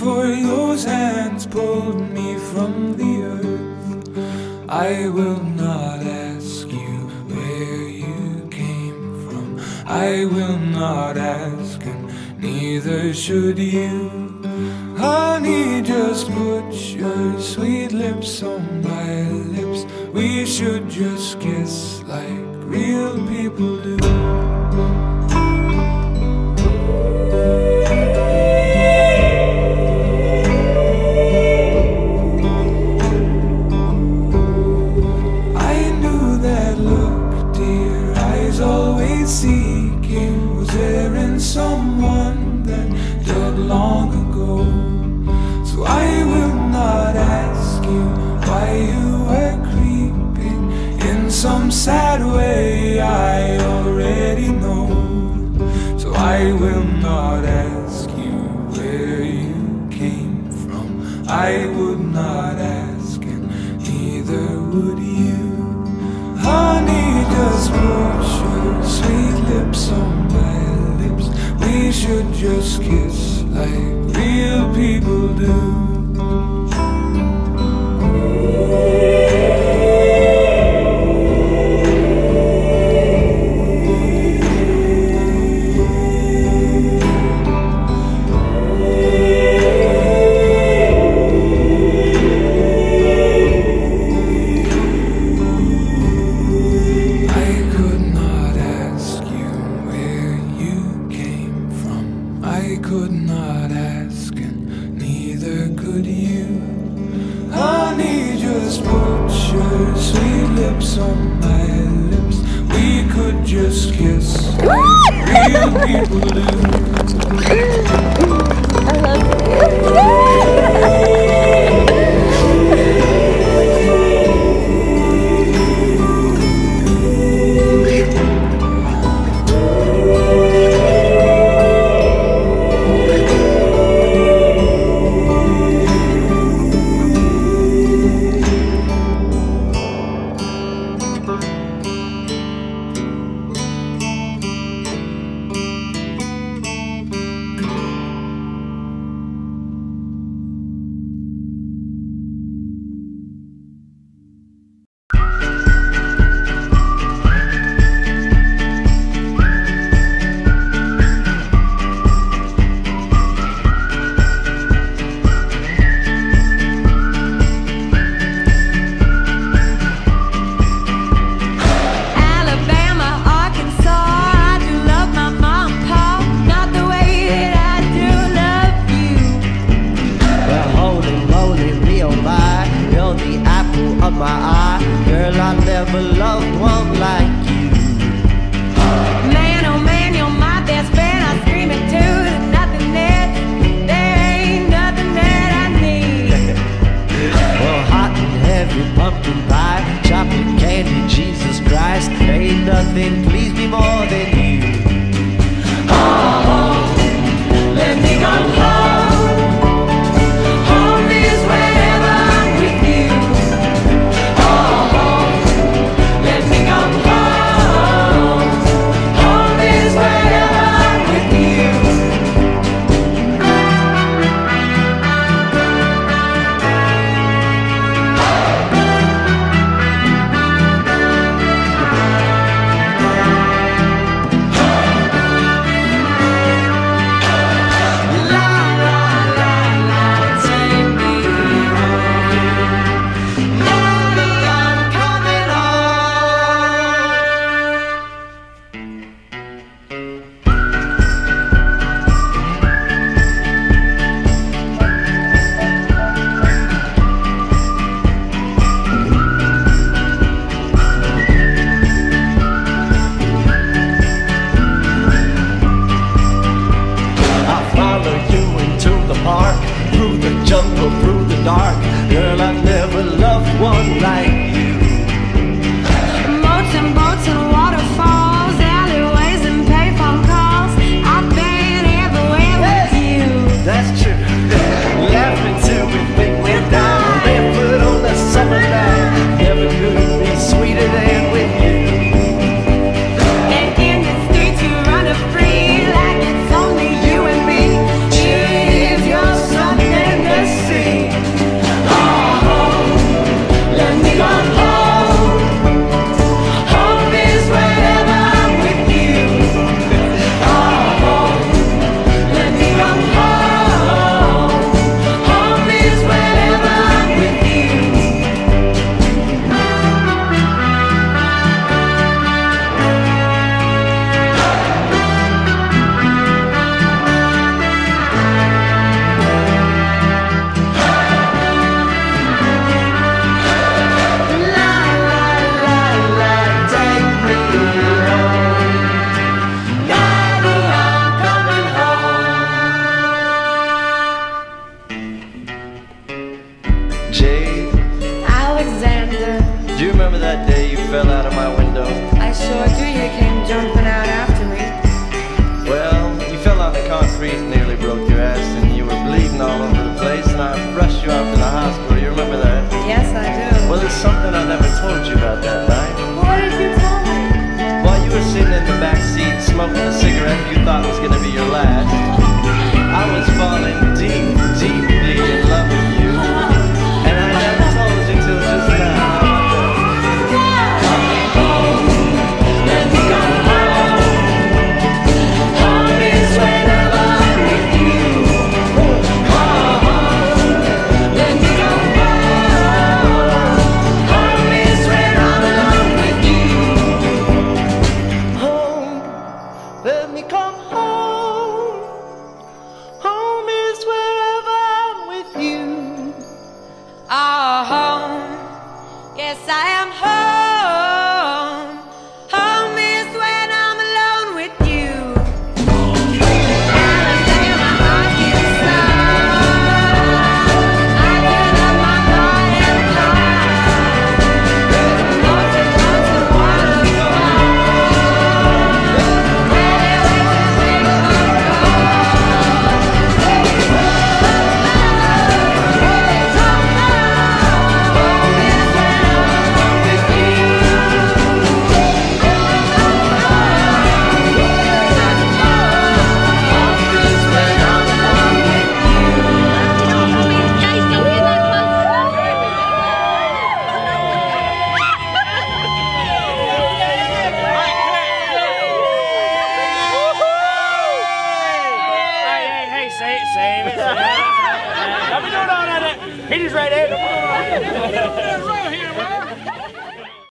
for those hands pulled me from the earth. I will not ask you where you came from. I will not ask, and neither should you. Honey, just put your sweet lips on my lips. We should just kiss like real people do. Seeking, was there in someone that died long ago? So I will not ask you why you were creeping in some sad way. I already know. So I will not ask you where you came from. I would not ask, and neither would you. Honey, just put your sweet lips on my lips. We should just kiss like real people do. On my lips, we could just kiss like real people do. I love you. Someday He just right there. Come on. Right here, bro.